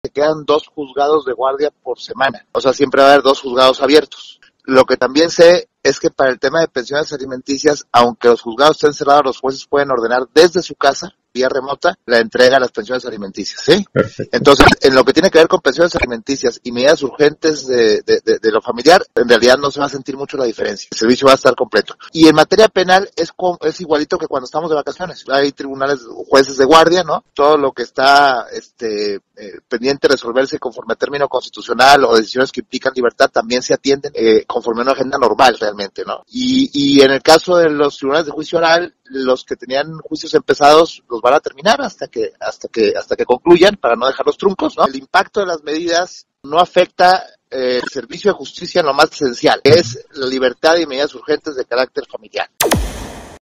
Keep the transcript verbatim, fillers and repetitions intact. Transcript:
se quedan dos juzgados de guardia por semana. O sea, siempre va a haber dos juzgados abiertos. Lo que también sé es que para el tema de pensiones alimenticias, aunque los juzgados estén cerrados, los jueces pueden ordenar desde su casa, vía remota, la entrega de las pensiones alimenticias, ¿sí? Perfecto. Entonces, en lo que tiene que ver con pensiones alimenticias y medidas urgentes de, de, de, de lo familiar, en realidad no se va a sentir mucho la diferencia. El servicio va a estar completo. Y en materia penal es, com- es igualito que cuando estamos de vacaciones. Hay tribunales, jueces de guardia, ¿no? Todo lo que está este eh, pendiente de resolverse conforme a término constitucional o decisiones que implican libertad también se atienden eh, conforme a una agenda normal realmente, ¿no? Y, y en el caso de los tribunales de juicio oral, los que tenían juicios empezados los van a terminar hasta que hasta que hasta que concluyan para no dejar los truncos, ¿no? El impacto de las medidas no afecta eh, el servicio de justicia en lo más esencial, es la libertad y medidas urgentes de carácter familiar.